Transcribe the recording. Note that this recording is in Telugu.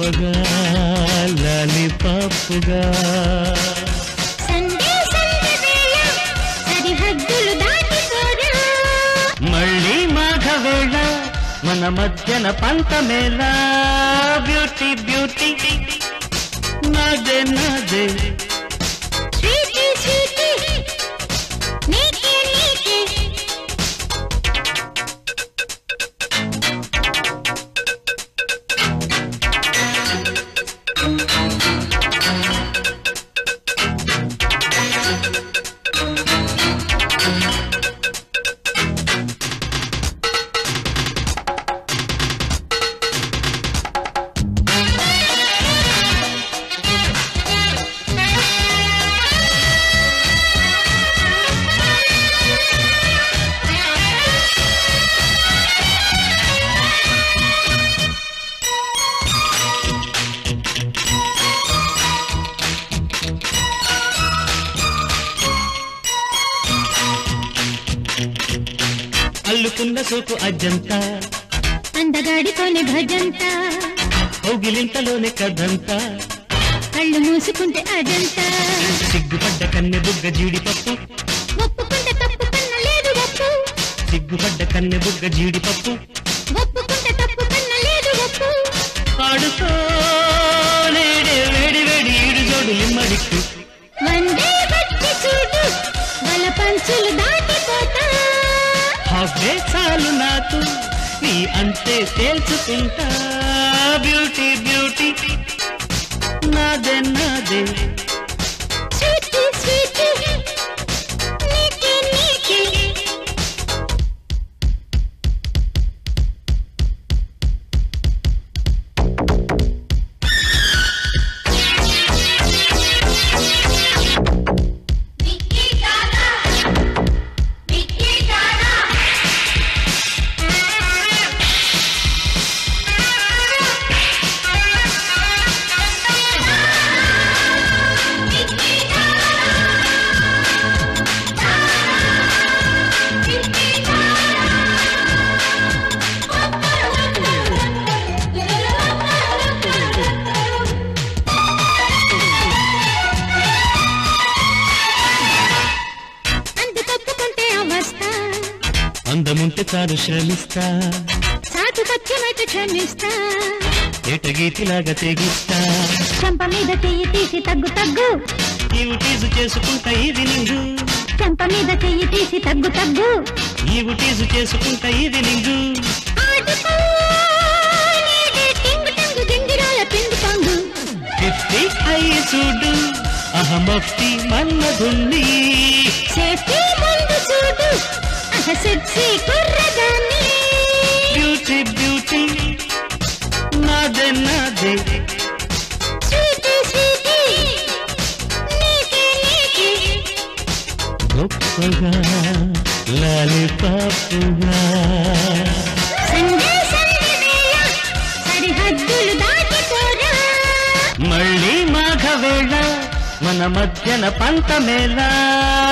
గొప్పగా లాలిపాపుగా మళ్ళీ మాఘవేళ మన మధ్యన పంతమేలా బ్యూటీ బ్యూటీ నాదే నాదే అల్లుకున్న సోకు అజ్జంతా అందగాడితోనే భజంతా కౌగిలింతలోనే కథంతా కళ్ళు మూసుకుంటే అజంతా సిగ్గుపడ్డ కన్నె బుగ్గ జీడిపప్పు ఒప్పుకుంటే తప్పు కన్నా లేదు ఒప్పు సిగ్గుపడ్డ కన్నె బుగ్గ జీడిపప్పు ఒప్పుకుంటే తప్పు కన్నా లేదు ఒప్పు ఆడుతో నేడే వేడి వేడి ఈడు జోడు లిమ్మడిక్కు వందే బట్టి చూడు వల పంచులు దాటిపోతా అవే చాలు నాకు నీ అంతే తేల్చుకుంటా బ్యూటీ బ్యూటీ నాదే నాదే స్వీటీ స్వీటీ నీకే నీకే అందముంటే చాలు శ్రమిస్తా సాటు పచ్చమైతే క్షమిస్తా ఏటగీతిలాగా తెగిస్తా చెంప మీద చెయ్యి తీసి తగ్గు తగ్గు నీవు టీజు చేసుకుంటా ఈవినింగు చెంప మీద చెయ్యి తీసి తగ్గు తగ్గు నీవు టీజు చేసుకుంటా ఈవినింగు ఫిఫ్టీ అయ్యి చూడు అహమఫ్టీ మన్నదుంది సేఫ్టీ ముందు చూడు సెక్సీ కుర్రదాన్ని బ్యూటీ బ్యూటీ నాదే నాదే స్వీటీ స్వీటీ నీకే నీకే గొప్పగా లాలిపాపుగా సండే సండే వేళ సరిహద్దులు దాటిపోరా మళ్ళీ మాఘవేళ మన మధ్యన పంతమేలా